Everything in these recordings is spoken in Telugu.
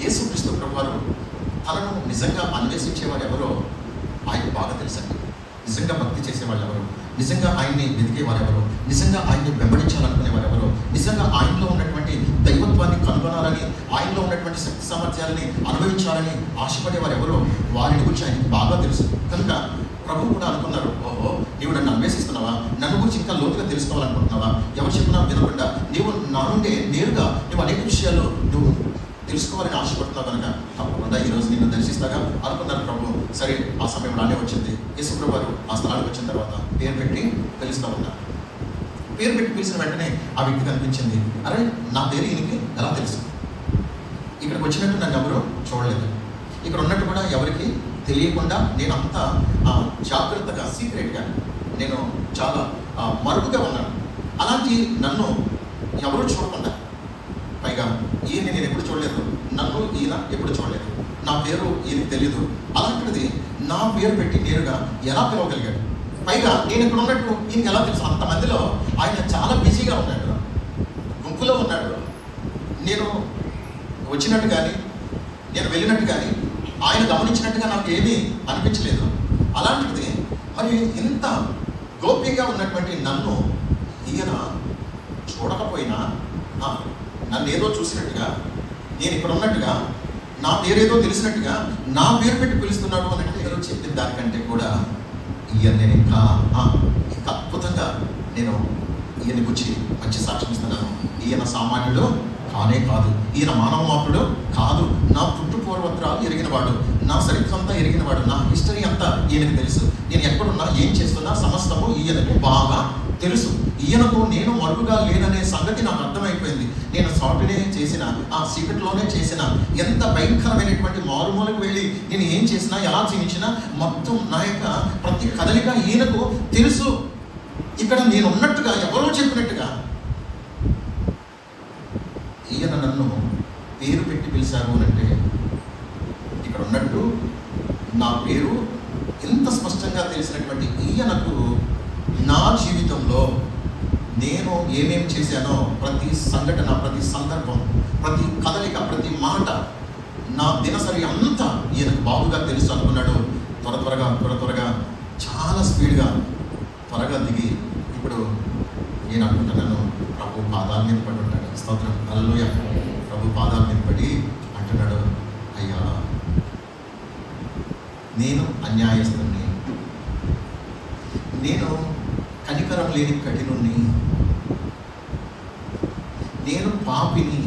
యేసుక్రీస్తు ప్రభువారు తనను నిజంగా అన్వేషించేవారు ఎవరో ఆయనకు బాగా తెలుసండి. నిజంగా భక్తి చేసేవాళ్ళు ఎవరు, నిజంగా ఆయన్ని వెతికేవారు ఎవరు, నిజంగా ఆయన్ని వెంబడించాలనుకునేవారు ఎవరు, నిజంగా ఆయనలో ఉన్నటువంటి దైవత్వాన్ని కనుగొనాలని, ఆయనలో ఉన్నటువంటి శక్తి సామర్థ్యాలని అనుభవించాలని ఆశపడేవారు ఎవరో వారిని గురించి ఆయనకి బాగా తెలుసు. కనుక ప్రభు కూడా అనుకున్నారు, ఓహో నీవు నన్ను అన్వేషిస్తున్నావా, నన్ను గురించి ఇంకా లోతుగా తెలుసుకోవాలనుకుంటున్నావా, ఎవరు చెప్పినా వినకుండా నీవు నా నుండే నేరుగా నువ్వు అనేక విషయాలు నువ్వు తెలుసుకోవాలని ఆశపడుతున్నావు కనుక తప్పకుండా ఈరోజు నిన్ను దర్శిస్తాగా అనుకున్నారు ప్రభు. సరే, ఆ సమయం రానే వచ్చింది. యేసు ప్రభువారు ఆ స్థలానికి వచ్చిన తర్వాత పేరు పెట్టి పిలుస్తూ ఉన్నారు. పేరు పెట్టి పిలిచిన వెంటనే ఆ వ్యక్తి కనిపించింది. అరే, నా పేరు ఈయనకి ఎలా తెలుసు? ఇక్కడికి వచ్చినట్టు నన్ను ఎవరు చూడలేదు, ఇక్కడ ఉన్నట్టు కూడా ఎవరికి తెలియకుండా నేను అంతా జాగ్రత్తగా సీక్రెట్గా నేను చాలా మరుగుగా ఉన్నాను. అలాంటి నన్ను ఎవరు చూడకుండా, పైగా ఈయన్ని నేను ఎప్పుడు చూడలేదు, నన్ను ఈయన ఎప్పుడు చూడలేదు, నా పేరు ఈయనకి తెలీదు. అలాంటిది నా పేరు పెట్టి నేరుగా ఎలా పిలవగలిగాడు? పైగా నేను ఇక్కడ ఉన్నట్టు ఈయనకి ఎలా తెలుసు? అంతమందిలో ఆయన చాలా బిజీగా ఉన్నాడు, గుంపులో ఉన్నాడు. నేను వచ్చినట్టు కానీ నేను వెళ్ళినట్టు కానీ ఆయన గమనించినట్టుగా నాకు ఏమీ అనిపించలేదు. అలాంటిది మరి ఇంత గోప్యంగా ఉన్నటువంటి నన్ను ఈయన చూడకపోయినా నన్ను ఏదో చూసినట్టుగా, నేను ఇక్కడ ఉన్నట్టుగా, నా పేరేదో తెలిసినట్టుగా నా పేరు పెట్టి పిలుస్తున్నాడు అని అంటే ఏదో చెప్పిన దానికంటే కూడా ఈయన నేను ఇంకా అద్భుతంగా నేను ఈయన గురించి మంచి సాక్ష్యం ఇస్తున్నాను. ఈయన సామాన్యుడు కానే కాదు, ఈయన మానవ మాత్రుడు కాదు, నా పుట్టు పూర్వత్రాలు ఎరిగినవాడు, నా చరిత్రంతా ఎరిగినవాడు, నా హిస్టరీ అంతా ఈయనకు తెలుసు, నేను ఎక్కడున్నా ఏం చేస్తున్నా సమస్తము ఈయనకు బాగా తెలుసు. ఈయనకు నేను మరుగుగా లేననే సంగతి నాకు అర్థమైపోయింది. నేను సాఫ్ట్వేర్ చేసిన, ఆ సీక్రెట్లోనే చేసిన, ఎంత భయంకరమైనటువంటి మారుమూలకు వెళ్ళి నేను ఏం చేసినా, ఎలా జీవించినా మొత్తం నా యొక్క ప్రతి కదలిక ఈయనకు తెలుసు. ఇక్కడ నేను ఉన్నట్టుగా ఎవరో చెప్పినట్టుగా ఈయన నన్ను పేరు పెట్టి పిలిచారు అని అంటే, ఇక్కడ ఉన్నట్టు నా పేరు ఎంత స్పష్టంగా తెలిసినటువంటి ఈయనకు నా జీవితంలో నేను ఏమేమి చేశానో ప్రతి సంఘటన, ప్రతి సందర్భం, ప్రతి కదలిక, ప్రతి మాట, నా దినసరి అంతా ఈయనకు బాగుగా తెలుసు అనుకున్నాడు. త్వరగా చాలా స్పీడ్గా త్వరగా దిగి ఇప్పుడు నేను అనుకుంటున్నాను ప్రభు పాదాల మీద పడి ఉంటాడు. స్తోత్రం, హల్లెలూయా. ప్రభు పాదాల మీద పడి అంటున్నాడు, అయ్యా నేను అన్యాయస్తుని, నేను కనికరం లేని కఠినుణ్ణి, నేను పాపిని.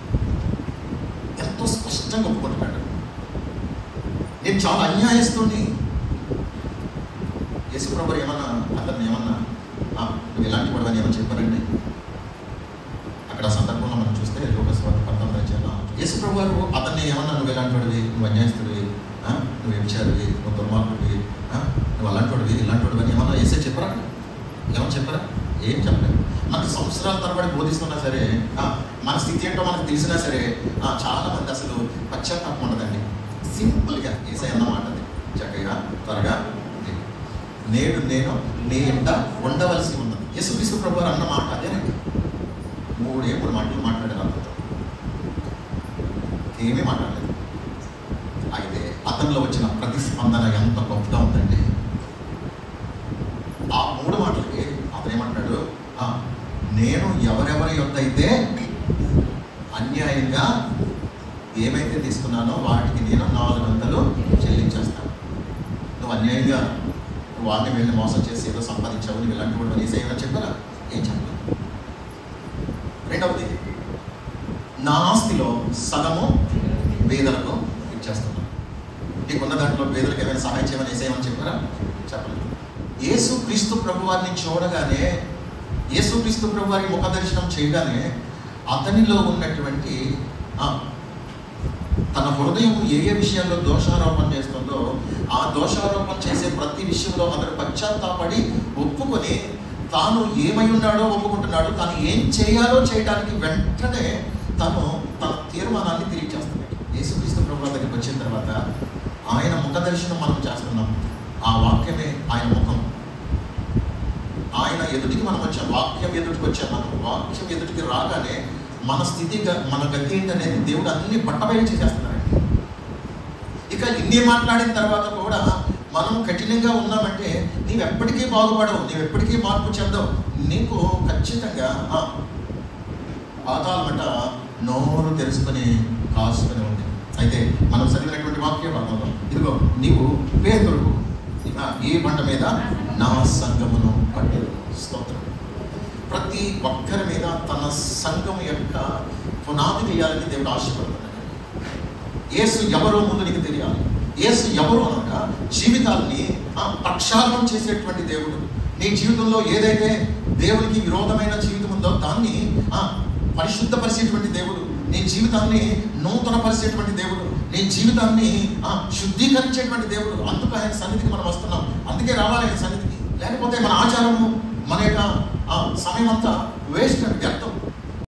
ఎంతో స్పష్టంగా ఒప్పుకుంటున్నాడు, నేను చాలా అన్యాయస్తుని. యేసుప్రభువు ఏమన్నా అతన్ని ఏమన్నా నువ్వు ఎలాంటి వాడని ఏమన్నా చెప్పారండి? అక్కడ సందర్భంలో మనం చూస్తే లూకాసు వార్త 19 యేసుప్రభువు గారు అతన్ని ఏమన్నా నువ్వు ఎలాంటి వాడివి, నువ్వు అన్యాయస్తుడివి, నువ్వు వ్యభిచారివి, నువ్వు దుర్మార్గుడివి, నువ్వు అలాంటి వాడివి, ఇలాంటి వాడివి అని ఏమన్నా యేసే చెప్పరా? ఏమన్నా చెప్పరా? ఏం చెప్పలేదు. మనకు సంవత్సరాల తరబడి బోధిస్తున్నా సరే, మన స్థితి ఏంటో మనకు తెలిసినా సరే చాలా మంది అసలు పశ్చాత్తాపం ఉండదండి. సింపుల్గా యేసయ్య అన్న మాట అది, చక్కగా త్వరగా నేడు నేను నీ ఎంట ఉండవలసి ఉన్నది. యేసుక్రీస్తు ప్రభువారు అన్న మాట అదేనండి. 3 మాటలు మాట్లాడారు అతనితో, ఏమీ మాట్లాడలేదు. అయితే అతనిలో వచ్చిన ప్రతిస్పందన ఎంత గొప్పగా ఉందండి. ఆ 3 మాటలకి అతను ఏమంటాడు, నేను ఎవరెవరి యొద్ద అయితే అన్యాయంగా ఏమైతే తీసుకున్నానో వాటికి నేను 400 చెల్లించేస్తాను. నువ్వు అన్యాయంగా నువ్వు వారిని వెళ్ళి మోసం చేసి ఏదో సంపాదించావు, నువ్వు ఇలాంటి వాడు అనేసి ఏమైనా చెప్పారా? ఏం చెప్పలేదు. రెండవది, నా ఆస్తిలో సగము పేదలకు ఇచ్చేస్తున్నాను. నీకున్న దాంట్లో పేదలకు ఏమైనా సహాయం చేయమని ఏసేయమని చెప్పారా? చెప్పలేదు. యేసుక్రీస్తు ప్రభువారిని చూడగానే, యేసుక్రీస్తు ప్రభువారి ముఖ దర్శనం చేయగానే అతనిలో ఉన్నటువంటి తన హృదయం ఏ విషయాల్లో దోషారోపణ చేస్తుందో ఆ దోషారోపణ చేసే ప్రతి విషయంలో అతడు పశ్చాత్తాపడి ఒప్పుకొని తాను ఏమై ఉన్నాడో ఒప్పుకుంటున్నాడు. తాను ఏం చేయాలో చేయడానికి వెంటనే తన తీర్మానాన్ని తెలియజేస్తున్నాడు. యేసుక్రీస్తు ప్రభువు దగ్గరికి వచ్చిన తర్వాత ఆయన ముఖ దర్శనం మనం చేస్తున్నాం. ఆ వాక్యమే ఆయన ముఖం. ఆయన ఎదుటికి మనం వచ్చాం, వాక్యం ఎదుటికి వచ్చాం. మనం వాక్యం ఎదుటికి రాగానే మన స్థితి, మన గతి ఏంటనేది దేవుడు అన్ని బట్టబయలు చేసేస్తున్నాడు. ఇంకా ఇన్ని మాట్లాడిన తర్వాత కూడా మనం కఠినంగా ఉన్నామంటే నీవెప్పటికీ బాగుపడవు, నీవెప్పటికీ మార్పు చెందవు. నీకు ఖచ్చితంగా పాతాళమట నోరు తెరుచుకొని కాసుకొని ఉంది. అయితే మనం చదివినటువంటి వాక్య భాగంలో ఇదిగో నీవు పేతురు ఈ బండ మీద నా సంఘమును కట్టెను. స్తోత్రం. ప్రతి ఒక్కరి మీద తన సంఘం యొక్క పునాది వేయాలని దేవుడు ఆశపడుతున్నాడు. యేసు ఎవరో ముందు నీకు తెలియాలి. యేసు ఎవరు అనగా జీవితాన్ని ప్రక్షాళనం చేసేటువంటి దేవుడు. నీ జీవితంలో ఏదైతే దేవునికి విరోధమైన జీవితం ఉందో దాన్ని పరిశుద్ధపరిచేటువంటి దేవుడు. నీ జీవితాన్ని నూతనపరిచేటువంటి దేవుడు. నీ జీవితాన్ని శుద్ధీకరించేటువంటి దేవుడు. అందుకు ఆయన సన్నిధికి మనం వస్తున్నాం. అందుకే రావాలి ఆయన సన్నిధికి. లేకపోతే మన ఆచారము, మన యొక్క సమయం అంతా వేస్ట్, వ్యర్థం.